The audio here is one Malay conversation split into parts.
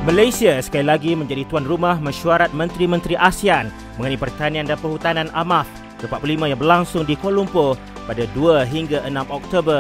Malaysia sekali lagi menjadi tuan rumah mesyuarat Menteri-Menteri ASEAN mengenai pertanian dan perhutanan AMAF ke-45 yang berlangsung di Kuala Lumpur pada 2 hingga 6 Oktober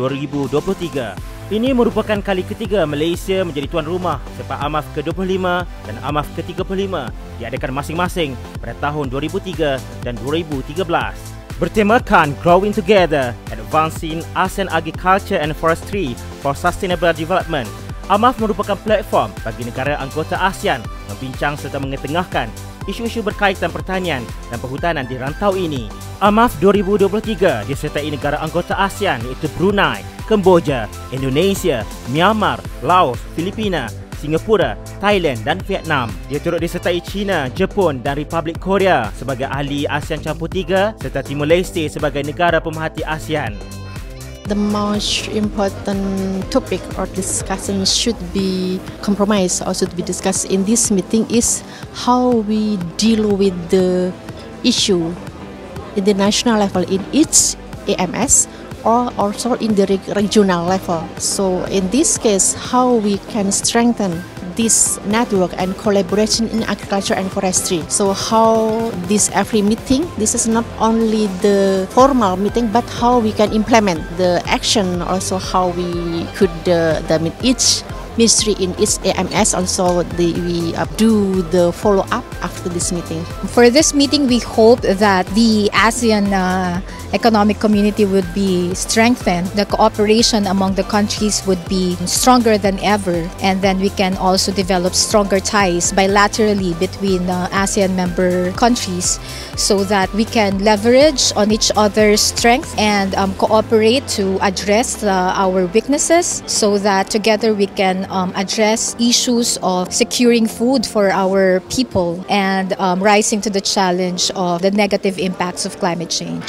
2023. Ini merupakan kali ketiga Malaysia menjadi tuan rumah selepas AMAF ke-25 dan AMAF ke-35 diadakan masing-masing pada tahun 2003 dan 2013. Bertemakan Growing Together, Advancing ASEAN Agriculture and Forestry for Sustainable Development, AMAF merupakan platform bagi negara anggota ASEAN membincang serta mengetengahkan isu-isu berkaitan pertanian dan perhutanan di rantau ini. AMAF 2023 disertai negara anggota ASEAN iaitu Brunei, Kemboja, Indonesia, Myanmar, Laos, Filipina, Singapura, Thailand dan Vietnam. Dia turut disertai China, Jepun dan Republik Korea sebagai ahli ASEAN Campur Tiga serta Timor Leste sebagai negara pemerhati ASEAN. The most important topic or discussion should be compromised or should be discussed in this meeting is how we deal with the issue in the national level in each AMS or also in the regional level. So in this case, how we can strengthen this network and collaboration in agriculture and forestry. So how this every meeting, this is not only the formal meeting, but how we can implement the action, also how we could each ministry in each AMS also we do the follow-up after this meeting. For this meeting, we hope that the ASEAN economic community would be strengthened. The cooperation among the countries would be stronger than ever, and then we can also develop stronger ties bilaterally between ASEAN member countries so that we can leverage on each other's strength and cooperate to address our weaknesses so that together we can address issues of securing food for our people and rising to the challenge of the negative impacts of climate change.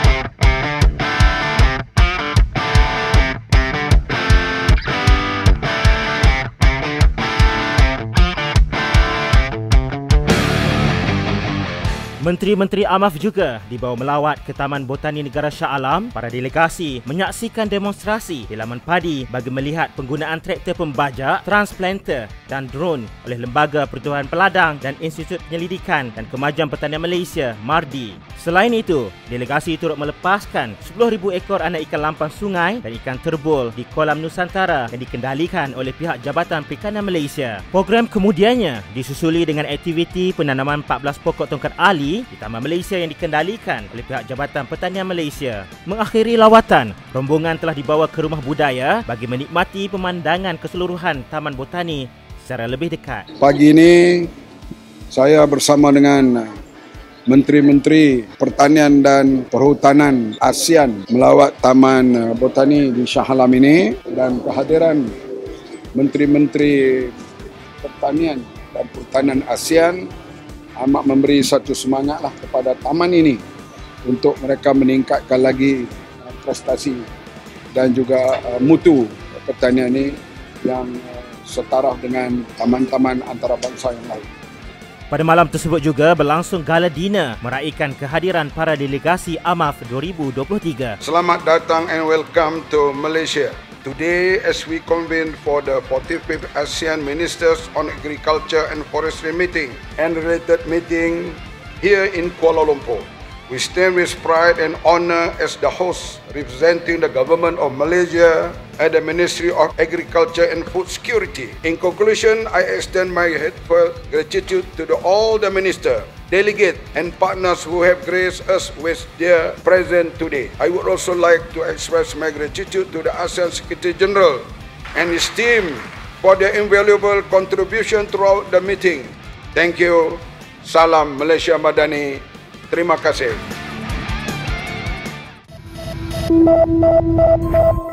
Menteri-Menteri AMAF juga dibawa melawat ke Taman Botani Negara Shah Alam. Para delegasi menyaksikan demonstrasi di laman padi bagi melihat penggunaan traktor pembajak, transplanter dan drone oleh Lembaga Pertubuhan Peladang dan Institut Penyelidikan dan Kemajuan Pertanian Malaysia, MARDI. Selain itu, delegasi turut melepaskan 10,000 ekor anak ikan lampang sungai dan ikan terbul di kolam Nusantara yang dikendalikan oleh pihak Jabatan Perikanan Malaysia. Program kemudiannya disusuli dengan aktiviti penanaman 14 pokok tongkat ali di Taman Malaysia yang dikendalikan oleh pihak Jabatan Pertanian Malaysia. Mengakhiri lawatan, rombongan telah dibawa ke rumah budaya bagi menikmati pemandangan keseluruhan Taman Botani secara lebih dekat. Pagi ini saya bersama dengan Menteri-Menteri Pertanian dan Perhutanan ASEAN melawat Taman Botani di Shah Alam ini, dan kehadiran Menteri-Menteri Pertanian dan Perhutanan ASEAN amat memberi satu semangatlah kepada taman ini untuk mereka meningkatkan lagi prestasi dan juga mutu pertanian ini yang setaraf dengan taman-taman antarabangsa yang lain. Pada malam tersebut juga berlangsung gala dinner meraikan kehadiran para delegasi AMAF 2023. Selamat datang and welcome to Malaysia. Today, as we convene for the 45th ASEAN Ministers on Agriculture and Forestry meeting and related meeting here in Kuala Lumpur, we stand with pride and honor as the host representing the Government of Malaysia and the Ministry of Agriculture and Food Security. In conclusion, I extend my heartfelt gratitude to all the ministers, delegates and partners who have graced us with their presence today. I would also like to express my gratitude to the ASEAN Secretary General and his team for their invaluable contribution throughout the meeting. Thank you. Salam Malaysia Madani. Terima kasih.